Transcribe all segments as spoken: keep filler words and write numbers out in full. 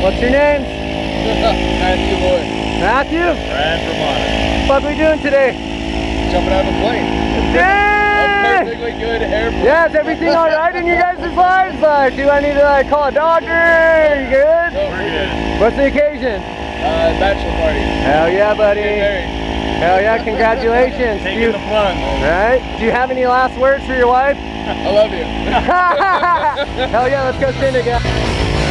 What's your name? Matthew Lloyd. Matthew? Brad Brumana. What are we doing today? Jumping out of a plane. Yeah! A perfectly good airplane. Yeah, is everything alright in your guys' lives? Like, do I need to like call a doctor? Are you good? No, we're good. What's the occasion? Uh, bachelor party. Hell yeah, buddy. Getting married. Hell yeah, congratulations. Taking you, the plunge. Right? Do you have any last words for your wife? I love you. Hell yeah, let's go send it, guys.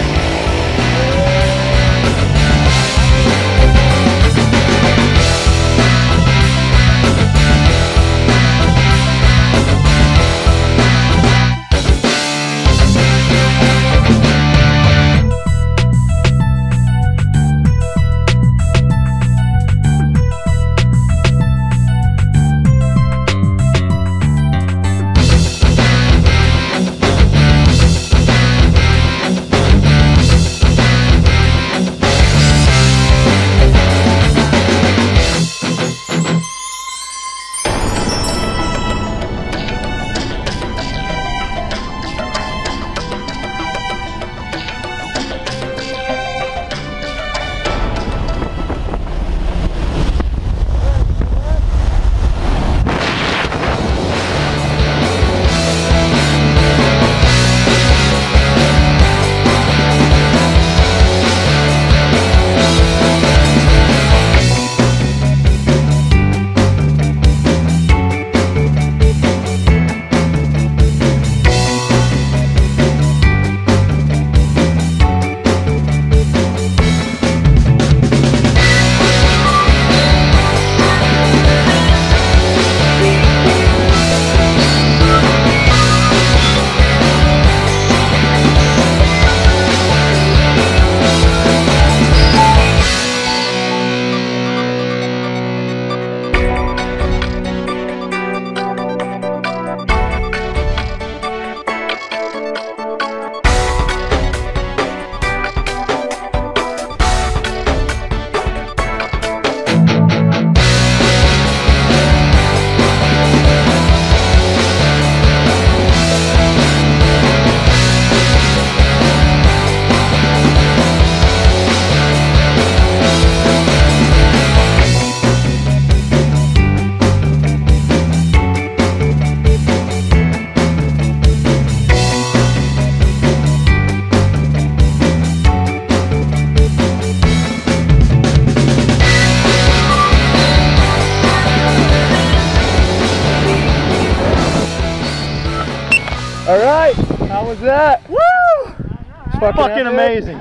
Alright, how was that? Woo! Fucking, fucking amazing.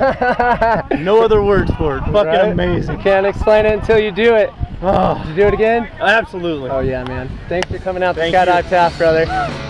No other words for it. Fucking right? Amazing. You can't explain it until you do it. Oh. Did you do it again? Absolutely. Oh yeah, man. Thanks for coming out to Thank Skydive you. Taft, brother.